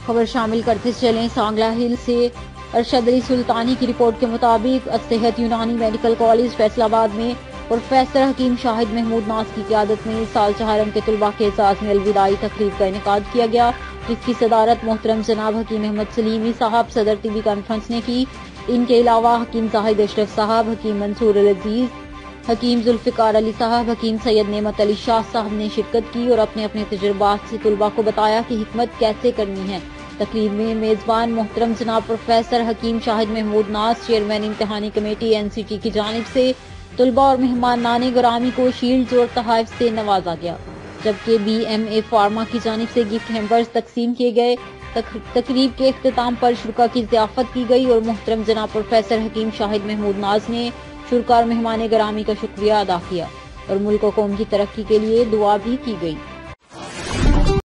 خبر شامل کرتے چلیں سانگلہ ہل سے ارشد علی سلطانی کی رپورٹ کے مطابق صحت یونانی میڈیکل کالج فیصل آباد میں پروفیسر حکیم شاہد محمود ناز کی قیادت میں سال چہارم کے طلباء کے اعزاز میں الوداعی تقریب کا انعقاد کیا گیا، جس کی صدارت محترم جناب حکیم احمد سلیمی صاحب صدر طبی کانفرنس نے کی۔ ان کے علاوہ حکیم زاہد اشرف صاحب، حکیم منصور العزیز، حکیم ذوالفقار علی صاحب، حکیم سید نعمت علی شاہ صاحب نے شرکت کی اور اپنے اپنے تجربات سے طلباء کو بتایا کہ حکمت کیسے کرنی ہے۔ تقریب میں میزبان محترم جناب پروفیسر حکیم شاہد محمود ناز، چیئرمین امتحانی کمیٹی NCT کی جانب سے طلباء اور مہمانان گرامی کو شیلڈز اور تحائف سے نوازا گیا، جبکہ BMA فارما کی جانب سے گفٹ ہیمپرز تقسیم کیے گئے۔ تقریب کے اختتام پر شرکاء کی ضیافت کی گئی اور محترم جناب پروفیسر حکیم شاہد محمود ناز نے شرکاء اور مہمان گرامی کا شکریہ ادا کیا اور ملک و قوم کی ترقی کے لیے دعا بھی کی گئی۔